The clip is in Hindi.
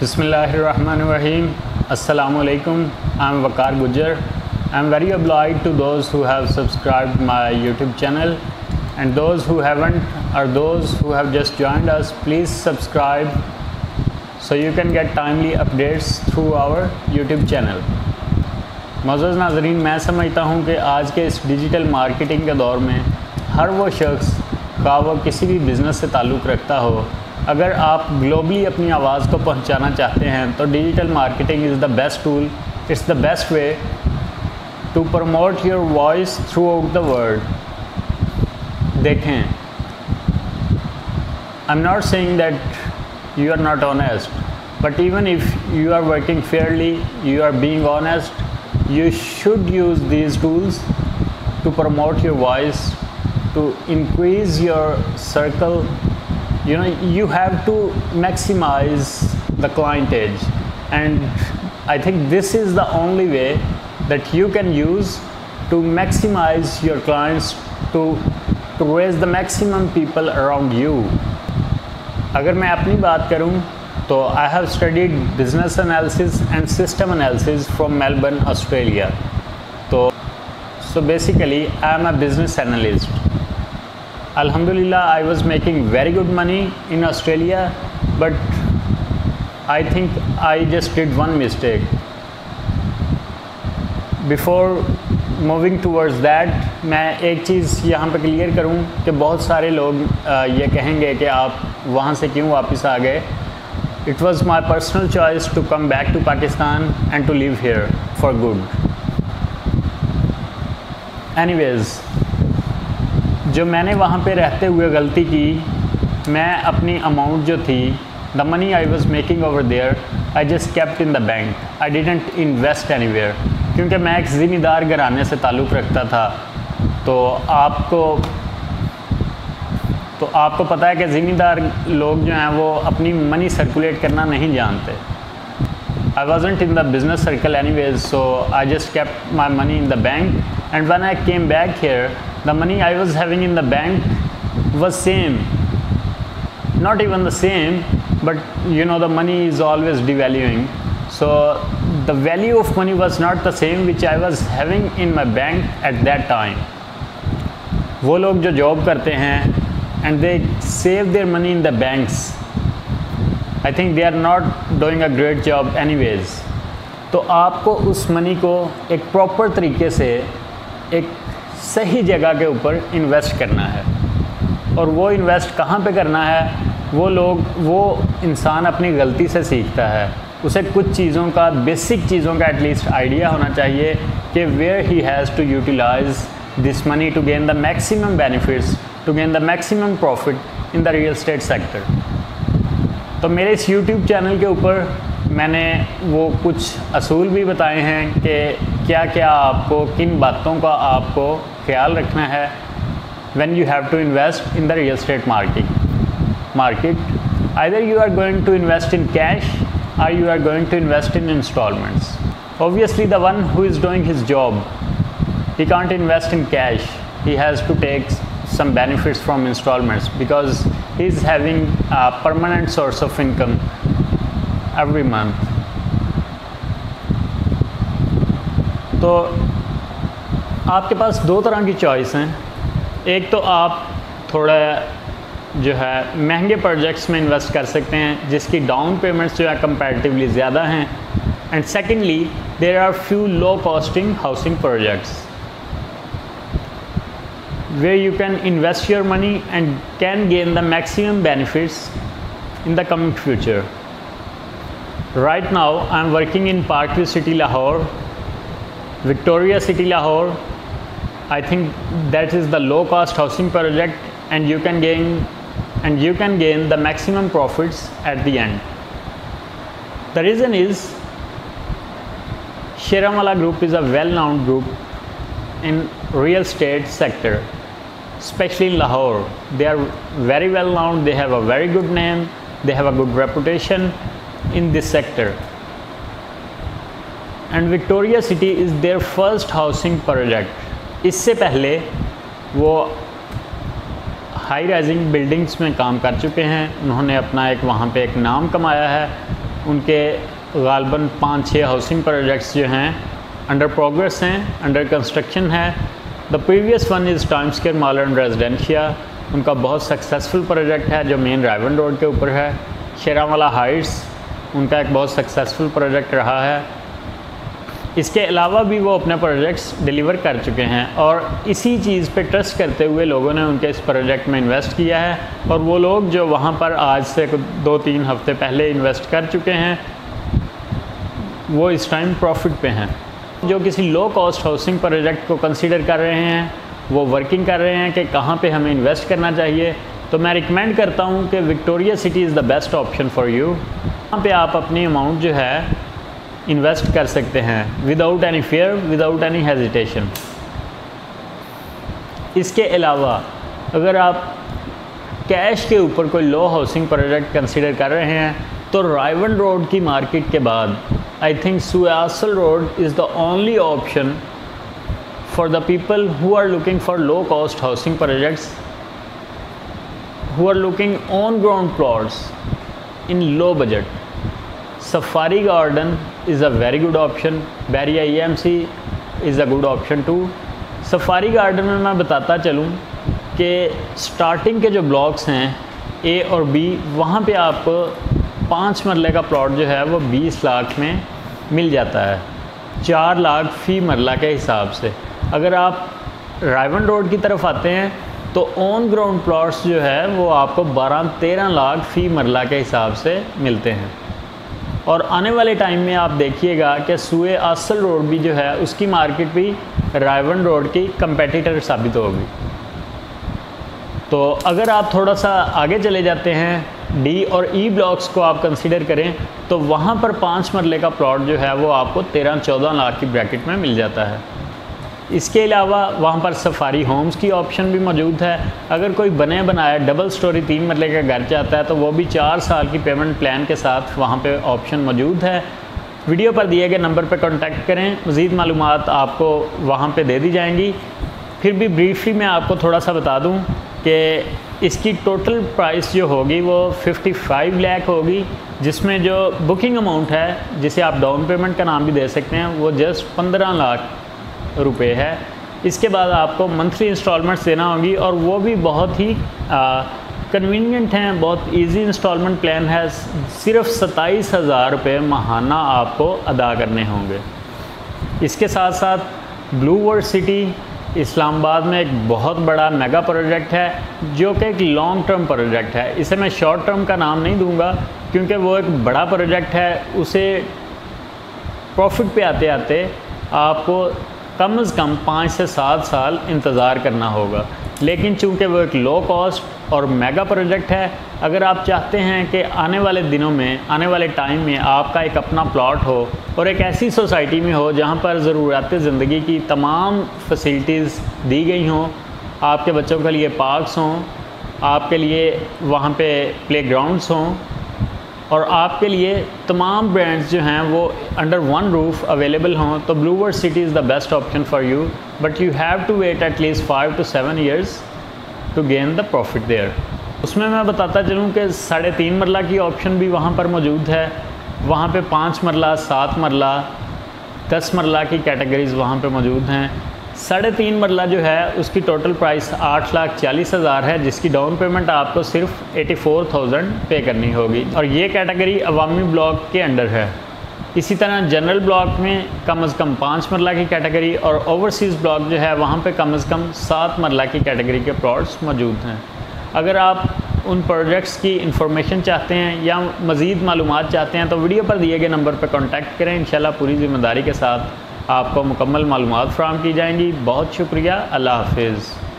Bismillahirrahmanirrahim. Assalamu alaikum. I'm Waqar Gujjar. I'm very obliged to those who have subscribed my YouTube channel, and those who haven't or those who have just joined us, please subscribe so you can get timely updates through our YouTube channel. मौजूद नाज़रीन, मैं समझता हूँ कि आज के इस डिजिटल मार्केटिंग के दौर में हर वो शख्स का वो किसी भी बिज़नेस से ताल्लुक़ रखता हो, अगर आप ग्लोबली अपनी आवाज़ को पहुंचाना चाहते हैं तो digital marketing is the best tool. It's the best way to promote your voice throughout the world. देखें, I am not saying that you are not honest, but even if you are working fairly, you are being honest, you should use these tools to promote your voice, to increase your circle. You know, you have to maximize the clientage, and I think this is the only way that you can use to maximize your clients, to raise the maximum people around you. अगर मैं अपनी बात करूं तो I have studied business analysis and system analysis from Melbourne, Australia. So basically I am a business analyst. Alhamdulillah, I was making very good money in Australia, but I think I just did one mistake. Before moving towards that, मैं एक चीज़ यहाँ पे क्लियर करूँ कि बहुत सारे लोग ये कहेंगे कि आप वहाँ से क्यों वापस आ गए. It was my personal choice to come back to Pakistan and to live here for good. Anyways, जो मैंने वहाँ पे रहते हुए गलती की, मैं अपनी अमाउंट जो थी, the money I was making over there, I just kept in the bank. I didn't invest anywhere. क्योंकि मैं एक ज़िम्मेदार घराने से ताल्लुक़ रखता था, तो आपको पता है कि ज़िम्मेदार लोग जो हैं वो अपनी मनी सर्कुलेट करना नहीं जानते. I wasn't in the business circle anyways, so I just kept my money in the bank, and when I came back here, the money I was having in the bank was same. Not even the same, but you know, the money is always devaluing. So the value of money was not the same which I was having in my bank at that time. वो लोग जो जॉब करते हैं and they save their money in the banks, I think they are not doing a great job anyways. तो आपको उस मनी को एक प्रॉपर तरीके से एक सही जगह के ऊपर इन्वेस्ट करना है. और वो इन्वेस्ट कहाँ पे करना है, वो इंसान अपनी गलती से सीखता है. उसे कुछ चीज़ों का, बेसिक चीज़ों का एटलीस्ट आइडिया होना चाहिए कि where he has to utilise this money to gain the maximum benefits, to gain the maximum profit in the real estate sector. तो मेरे इस YouTube चैनल के ऊपर मैंने वो कुछ असूल भी बताए हैं कि क्या क्या आपको, किन बातों का आपको ख्याल रखना है when you have to invest in the real estate market. Either you are going to invest in cash or you are going to invest in installments. Obviously the one who is doing his job, he can't invest in cash. He has to take some benefits from installments because he is having a permanent source of income every month. तो आपके पास दो तरह की चॉइस हैं. एक तो आप थोड़ा जो है महंगे प्रोजेक्ट्स में इन्वेस्ट कर सकते हैं जिसकी डाउन पेमेंट्स जो है कंपैरेटिवली ज़्यादा हैं. And secondly, there are few low costing housing projects where you can invest your money and can gain the maximum benefits in the coming future. Right now I am working in Parkview City, Lahore, Victoria City, Lahore. I think that is the low cost housing project, and you can gain the maximum profits at the end. The reason is Sharamala Group is a well known group in real estate sector, especially in Lahore. They are very well known, they have a very good name, they have a good reputation in this sector. And Victoria City is their first housing project. इससे पहले वो हाई राइजिंग बिल्डिंग्स में काम कर चुके हैं. उन्होंने अपना एक वहाँ पे एक नाम कमाया है. उनके गालबन 5-6 हाउसिंग प्रोजेक्ट्स जो हैं अंडर प्रोग्रेस हैं, अंडर कंस्ट्रक्शन है। The previous one is Time Square mall and residencia, उनका बहुत सक्सेसफुल प्रोजेक्ट है जो मेन रायवन रोड के ऊपर है। शेरावाला हाइट्स उनका एक बहुत सक्सेसफुल प्रोजेक्ट रहा है। इसके अलावा भी वो अपने प्रोजेक्ट्स डिलीवर कर चुके हैं और इसी चीज़ पे ट्रस्ट करते हुए लोगों ने उनके इस प्रोजेक्ट में इन्वेस्ट किया है और वो लोग जो वहाँ पर आज से 2-3 हफ्ते पहले इन्वेस्ट कर चुके हैं वो इस टाइम प्रॉफिट पे हैं। जो किसी लो कॉस्ट हाउसिंग प्रोजेक्ट को कंसीडर कर रहे हैं, वो वर्किंग कर रहे हैं कि कहाँ पे हमें इन्वेस्ट करना चाहिए, तो मैं रिकमेंड करता हूँ कि Victoria City is the best option for you. वहाँ पे आप अपनी अमाउंट जो है इन्वेस्ट कर सकते हैं without any fear, without any hesitation. इसके अलावा अगर आप कैश के ऊपर कोई लो हाउसिंग प्रोजेक्ट कंसीडर कर रहे हैं तो रायवन रोड की मार्केट के बाद I think Suyasal road is the only option for the people who are looking for low cost housing projects, who are looking on ground plots in low budget. Safari Garden is a very good option, Barry IMC is a good option too। Safari Garden में मैं बताता चलूँ कि स्टार्टिंग के जो ब्लॉक्स हैं ए और बी, वहाँ पे आपको 5 मरले का प्लॉट जो है वो 20 लाख में मिल जाता है, 4 लाख फ़ी मरला के हिसाब से। अगर आप रायवन रोड की तरफ आते हैं तो ऑन ग्राउंड प्लॉट्स जो है वो आपको 12-13 लाख फ़ी मरला के हिसाब से मिलते हैं। और आने वाले टाइम में आप देखिएगा कि सुए आसल रोड भी जो है उसकी मार्केट भी रायवन रोड की कंपेटिटर साबित होगी। तो अगर आप थोड़ा सा आगे चले जाते हैं, डी और ई ब्लॉक्स को आप कंसीडर करें तो वहाँ पर 5 मरले का प्लॉट जो है वो आपको 13-14 लाख की ब्रैकेट में मिल जाता है। इसके अलावा वहाँ पर सफारी होम्स की ऑप्शन भी मौजूद है। अगर कोई बने बनाया डबल स्टोरी 3 मरले का घर चाहता है तो वो भी 4 साल की पेमेंट प्लान के साथ वहाँ पे ऑप्शन मौजूद है। वीडियो पर दिए गए नंबर पर कांटेक्ट करें, मज़ीद मालूमात आपको वहाँ पे दे दी जाएंगी। फिर भी ब्रीफली मैं आपको थोड़ा सा बता दूँ कि इसकी टोटल प्राइस जो होगी वो 55 लाख होगी, जिसमें जो बुकिंग अमाउंट है जिसे आप डाउन पेमेंट का नाम भी दे सकते हैं वो जस्ट 15 लाख रुपए है। इसके बाद आपको मंथली इंस्टॉलमेंट्स देना होगी और वो भी बहुत ही कन्वीनियंट हैं, बहुत इजी इंस्टॉलमेंट प्लान है। सिर्फ 27,000 रुपये माहाना आपको अदा करने होंगे। इसके साथ साथ ब्लू वर्ल्ड सिटी इस्लामाबाद में एक बहुत बड़ा मेगा प्रोजेक्ट है जो कि एक लॉन्ग टर्म प्रोजेक्ट है। इसे मैं शॉर्ट टर्म का नाम नहीं दूंगा क्योंकि वो एक बड़ा प्रोजेक्ट है, उसे प्रॉफिट पे आते आते आपको कम से कम 5 से 7 साल इंतज़ार करना होगा। लेकिन चूंकि वो एक लो कॉस्ट और मेगा प्रोजेक्ट है, अगर आप चाहते हैं कि आने वाले दिनों में, आने वाले टाइम में आपका एक अपना प्लॉट हो और एक ऐसी सोसाइटी में हो जहाँ पर ज़रूरत ज़िंदगी की तमाम फैसिलिटीज़ दी गई हों, आपके बच्चों के लिए पार्क्स हों, आपके लिए वहाँ पे प्लेग्राउंड्स हों और आपके लिए तमाम ब्रांड्स जो हैं वो अंडर वन रूफ अवेलेबल हों, तो Blue World City is the best option for you. But you have to wait at least 5 to 7 years to gain the profit there. उसमें मैं बताता चलूँ कि 3.5 मरला की ऑप्शन भी वहाँ पर मौजूद है। वहाँ पे 5 मरला, 7 मरला, 10 मरला की कैटेगरीज़ वहाँ पे मौजूद हैं। 3.5 मरला जो है उसकी टोटल प्राइस 8,40,000 है, जिसकी डाउन पेमेंट आपको सिर्फ 84,000 पे करनी होगी और ये कैटेगरी अवामी ब्लॉक के अंडर है। इसी तरह जनरल ब्लॉक में कम से कम 5 मरला की कैटेगरी और ओवरसीज़ ब्लॉक जो है वहाँ पे कम से कम 7 मरला की कैटेगरी के प्लॉट्स मौजूद हैं। अगर आप उन प्रोजेक्ट्स की इंफॉर्मेशन चाहते हैं या मज़ीद मालूमात चाहते हैं तो वीडियो पर दिए गए नंबर पर कॉन्टैक्ट करें। इंशाल्लाह पूरी ज़िम्मेदारी के साथ आपको मुकम्मल मालूमात फ़राहम की जाएंगी। बहुत शुक्रिया। अल्लाह हाफिज़।